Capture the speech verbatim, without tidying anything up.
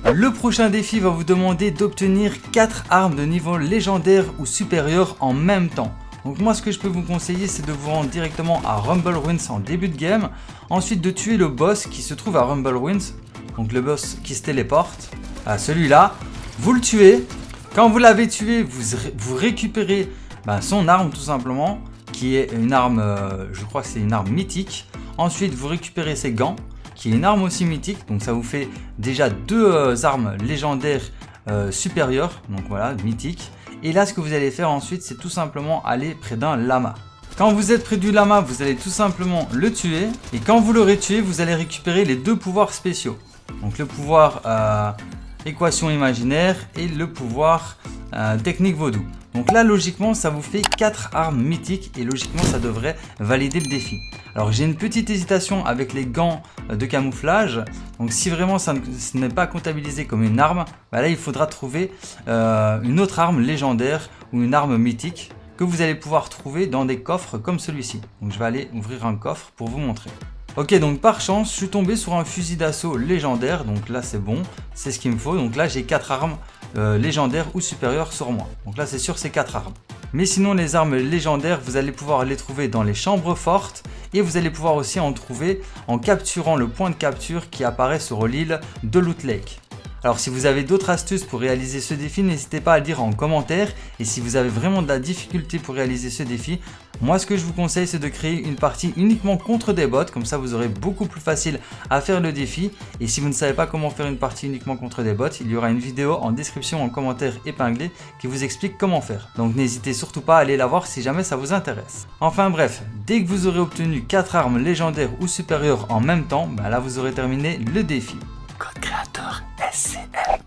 Le prochain défi va vous demander d'obtenir quatre armes de niveau légendaire ou supérieur en même temps. Donc moi ce que je peux vous conseiller c'est de vous rendre directement à Rumble Ruins en début de game. Ensuite de tuer le boss qui se trouve à Rumble Ruins. Donc le boss qui se téléporte. À celui-là. Vous le tuez. Quand vous l'avez tué, vous, vous récupérez ben, son arme tout simplement. Qui est une arme, euh, je crois que c'est une arme mythique. Ensuite vous récupérez ses gants. Qui est une arme aussi mythique. Donc ça vous fait déjà deux euh, armes légendaires euh, supérieures. Donc voilà, mythiques. Et là, ce que vous allez faire ensuite, c'est tout simplement aller près d'un lama. Quand vous êtes près du lama, vous allez tout simplement le tuer. Et quand vous l'aurez tué, vous allez récupérer les deux pouvoirs spéciaux. Donc le pouvoir euh, équation imaginaire et le pouvoir euh, technique vaudou. Donc là, logiquement, ça vous fait quatre armes mythiques et logiquement, ça devrait valider le défi. Alors, j'ai une petite hésitation avec les gants de camouflage. Donc, si vraiment ça ne, ce n'est pas comptabilisé comme une arme, bah là, il faudra trouver euh, une autre arme légendaire ou une arme mythique que vous allez pouvoir trouver dans des coffres comme celui-ci. Donc, je vais aller ouvrir un coffre pour vous montrer. Ok, donc par chance, je suis tombé sur un fusil d'assaut légendaire. Donc là, c'est bon, c'est ce qu'il me faut. Donc là, j'ai quatre armes euh, légendaires ou supérieures sur moi. Donc là, c'est sur ces quatre armes. Mais sinon, les armes légendaires, vous allez pouvoir les trouver dans les chambres fortes. Et vous allez pouvoir aussi en trouver en capturant le point de capture qui apparaît sur l'île de Loot Lake. Alors si vous avez d'autres astuces pour réaliser ce défi, n'hésitez pas à le dire en commentaire. Et si vous avez vraiment de la difficulté pour réaliser ce défi, moi ce que je vous conseille c'est de créer une partie uniquement contre des bots. Comme ça vous aurez beaucoup plus facile à faire le défi. Et si vous ne savez pas comment faire une partie uniquement contre des bots, il y aura une vidéo en description, en commentaire épinglé qui vous explique comment faire. Donc n'hésitez surtout pas à aller la voir si jamais ça vous intéresse. Enfin bref, dès que vous aurez obtenu quatre armes légendaires ou supérieures en même temps, bah là vous aurez terminé le défi. Code créateur S C M.